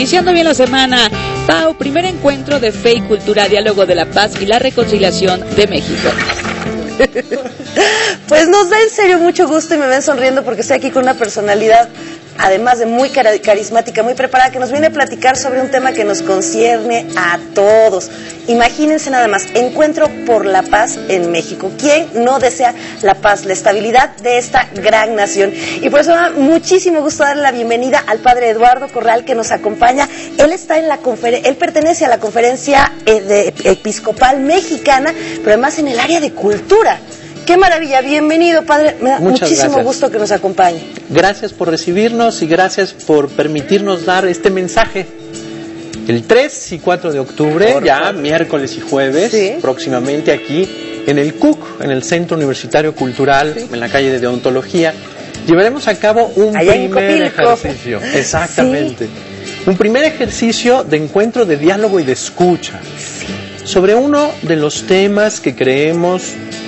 Iniciando bien la semana, Pau, primer encuentro de Fe y Cultura, Diálogo de la Paz y la Reconciliación de México. Pues nos da en serio mucho gusto y me ven sonriendo porque estoy aquí con una personalidad, además de muy carismática, muy preparada, que nos viene a platicar sobre un tema que nos concierne a todos. Imagínense nada más, Encuentro por la Paz en México. ¿Quién no desea la paz, la estabilidad de esta gran nación? Y por eso me da muchísimo gusto darle la bienvenida al padre Eduardo Corral, que nos acompaña. Él está en la él pertenece a la Conferencia Episcopal Mexicana, pero además en el área de cultura. ¡Qué maravilla! Bienvenido, padre. Me da muchísimo gusto que nos acompañe. Gracias por recibirnos y gracias por permitirnos dar este mensaje. El 3 y 4 de octubre, ya miércoles y jueves, sí, próximamente aquí en el CUC, en el Centro Universitario Cultural, sí, en la calle de Deontología, llevaremos a cabo un primer ejercicio. Exactamente. Sí. Un primer ejercicio de encuentro, de diálogo y de escucha. Sí. Sobre uno de los temas que creemos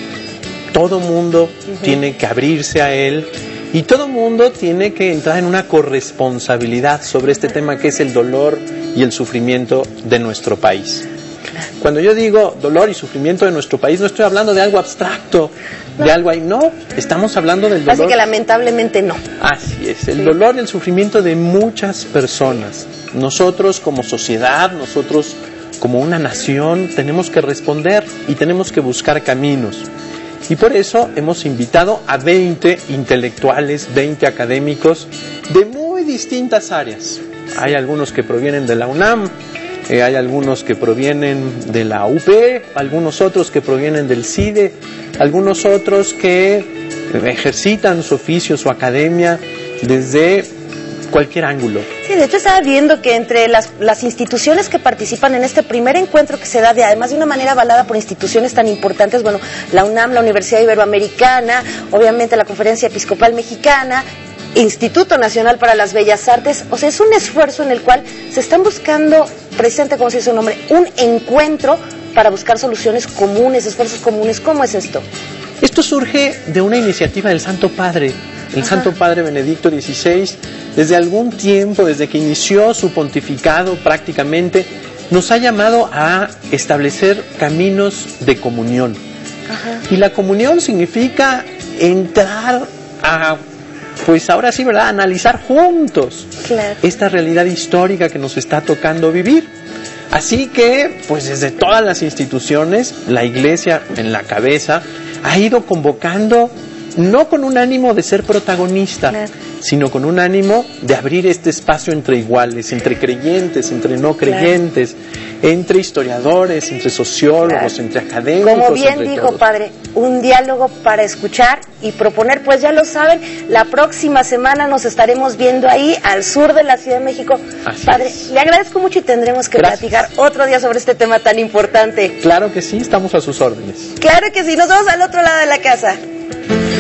todo mundo tiene que abrirse a él y todo mundo tiene que entrar en una corresponsabilidad sobre este tema, que es el dolor y el sufrimiento de nuestro país. Cuando yo digo dolor y sufrimiento de nuestro país, no estoy hablando de algo abstracto, de algo ahí, no, estamos hablando del dolor. Así que lamentablemente no. Así es, el dolor y el sufrimiento de muchas personas. Nosotros como sociedad, nosotros como una nación, tenemos que responder y tenemos que buscar caminos. Y por eso hemos invitado a 20 intelectuales, 20 académicos de muy distintas áreas. Hay algunos que provienen de la UNAM, hay algunos que provienen de la UP, algunos otros que provienen del CIDE, algunos otros que ejercitan su oficio, su academia desde cualquier ángulo. Sí, de hecho estaba viendo que entre las instituciones que participan en este primer encuentro que se da, además de una manera avalada por instituciones tan importantes, bueno, la UNAM, la Universidad Iberoamericana, obviamente la Conferencia Episcopal Mexicana, Instituto Nacional para las Bellas Artes, o sea, es un esfuerzo en el cual se están buscando, presente, como se dice su nombre, un encuentro para buscar soluciones comunes, esfuerzos comunes. ¿Cómo es esto? Esto surge de una iniciativa del Santo Padre. El Santo Padre Benedicto XVI, desde algún tiempo, desde que inició su pontificado prácticamente, nos ha llamado a establecer caminos de comunión. Y la comunión significa entrar a, pues ahora sí, ¿verdad?, analizar juntos esta realidad histórica que nos está tocando vivir. Así que, pues desde todas las instituciones, la Iglesia en la cabeza ha ido convocando, no con un ánimo de ser protagonista, sino con un ánimo de abrir este espacio entre iguales, entre creyentes, entre no creyentes, entre historiadores, entre sociólogos, entre académicos. Como bien dijo, todos. Padre, un diálogo para escuchar y proponer. Pues ya lo saben, la próxima semana nos estaremos viendo ahí al sur de la Ciudad de México. Así Padre, es. Le agradezco mucho y tendremos que platicar otro día sobre este tema tan importante. Claro que sí, estamos a sus órdenes. Claro que sí, nos vemos al otro lado de la casa.